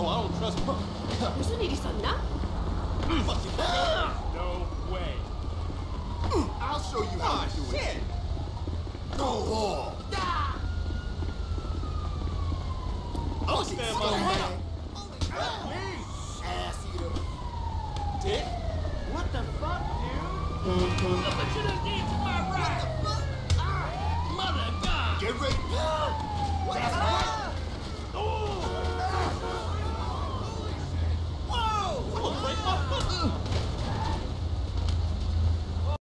I don't trust him. 무슨 일 있었나? No way. I'll show you how to do it. Go on. I'll stand by my Ass eater. dick. What the fuck, dude? Look at you done did to my ride. Mother of God. Get ready.